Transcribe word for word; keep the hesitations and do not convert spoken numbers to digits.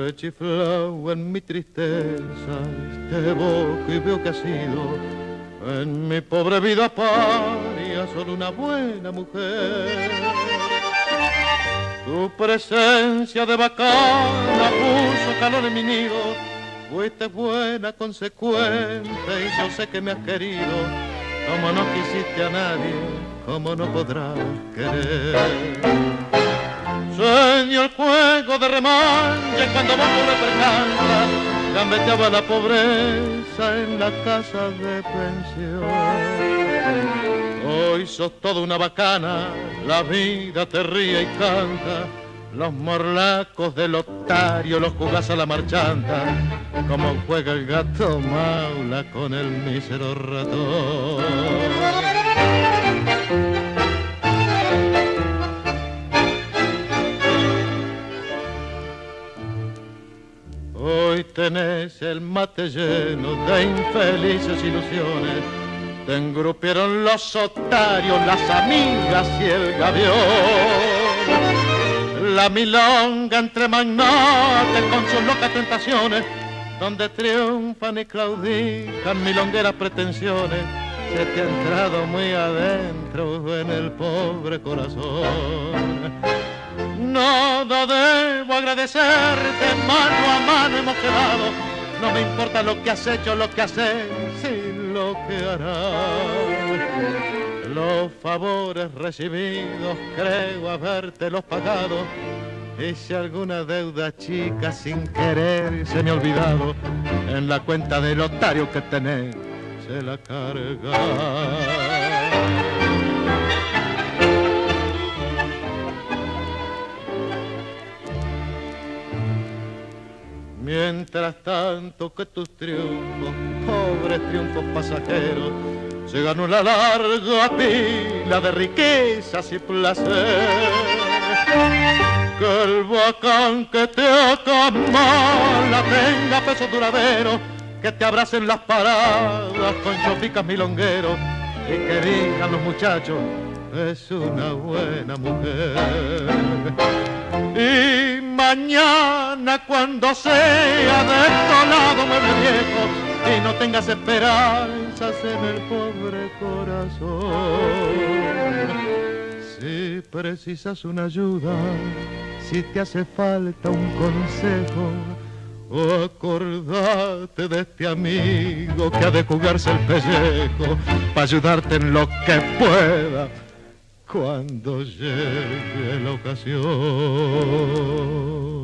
Rechiflado en mi tristeza, te evoco y veo que ha sido en mi pobre vida paria solo una buena mujer. Tu presencia de bacana puso calor en mi nido, fuiste buena, consecuente y yo sé que me has querido, como no quisiste a nadie, como no podrás querer. Sueño el juego de remanche cuando vos por representas gambeteaba la pobreza en la casa de pensión. Hoy sos toda una bacana, la vida te ríe y canta, los morlacos del otario los jugás a la marchanta, como juega el gato maula con el mísero ratón. Hoy tenés el mate lleno de infelices ilusiones, te engrupieron los otarios, las amigas y el gavión. La milonga entre magnates con sus locas tentaciones, donde triunfan y claudican milongueras pretensiones, se te ha entrado muy adentro en el pobre corazón. Nada debo agradecerte, mano a mano hemos quedado, no me importa lo que has hecho, lo que haces, sino lo que harás. Los favores recibidos creo habértelos pagado, y si alguna deuda chica sin querer se me ha olvidado, en la cuenta del otario que tenés se la carga. Mientras tanto que tus triunfos, pobres triunfos pasajeros, se ganó la larga pila de riquezas y placer. Que el bacán que te acamala tenga peso duradero, que te abracen las paradas con chopicas milongueros y que digan los muchachos, es una buena mujer. Y mañana cuando sea de estos lados mueble viejo y no tengas esperanzas en el pobre corazón, si precisas una ayuda, si te hace falta un consejo, o acordate de este amigo que ha de jugarse el pellejo para ayudarte en lo que pueda cuando llegue la ocasión.